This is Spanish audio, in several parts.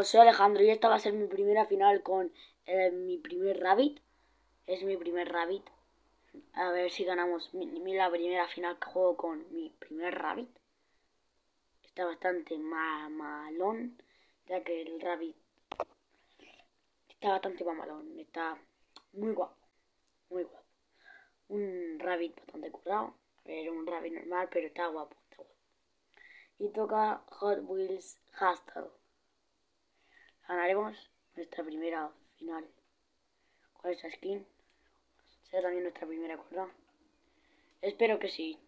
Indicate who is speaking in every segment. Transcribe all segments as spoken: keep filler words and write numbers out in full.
Speaker 1: soy Alejandro y esta va a ser mi primera final con eh, mi primer Rabbit. Es mi primer Rabbit. A ver si ganamos mi, mi, la primera final que juego con mi primer Rabbit. Está bastante ma malón, ya que el Rabbit está bastante mamalón. Está muy guapo, muy guapo. Un Rabbit bastante currado. A ver, un Rabbit normal, pero está guapo, está guapo. Y toca Hot Wheels Hustle. Ganaremos nuestra primera final con esta skin. Será también nuestra primera cuerda. Espero que sí.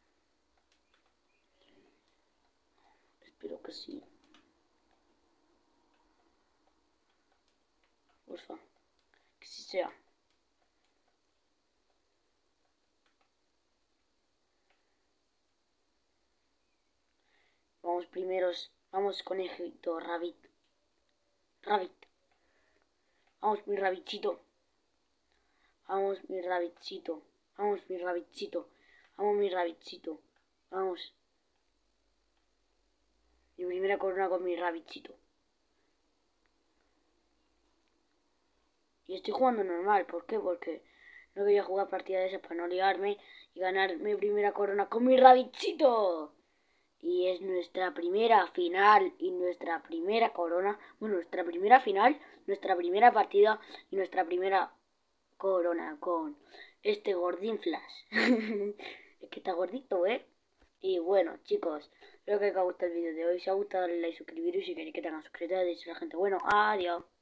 Speaker 1: Espero que sí. Porfa. Que sí sea. Vamos primeros. Vamos conejito, Rabbit. Rabbit. Vamos mi Rabbitcito. Vamos mi Rabbitcito. Vamos mi Rabbitcito. Vamos mi Rabbitcito. Vamos. Mi primera corona con mi Rabbitcito. Y estoy jugando normal. ¿Por qué? Porque no quería jugar partida de esas para no liarme y ganar mi primera corona con mi Rabbitcito. Y es nuestra primera final y nuestra primera corona. Bueno, nuestra primera final, nuestra primera partida y nuestra primera corona con este gordín Flash. Es que está gordito, ¿eh? Y bueno, chicos, espero que os haya gustado el vídeo de hoy. Si os ha gustado, dale like, suscribiros y si queréis que tengan suscriptores, dice la gente. Bueno, adiós.